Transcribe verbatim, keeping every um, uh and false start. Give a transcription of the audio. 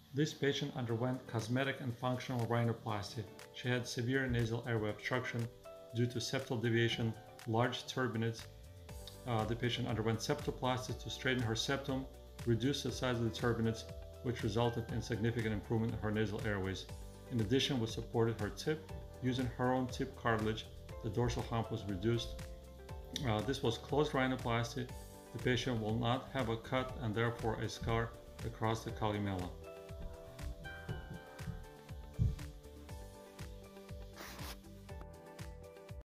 This patient underwent cosmetic and functional rhinoplasty. She had severe nasal airway obstruction due to septal deviation, large turbinates. Uh, the patient underwent septoplasty to straighten her septum, reduce the size of the turbinates, which resulted in significant improvement in her nasal airways. In addition, we supported her tip. Using her own tip cartilage, the dorsal hump was reduced. Uh, this was closed rhinoplasty. The patient will not have a cut and therefore a scar across the columella.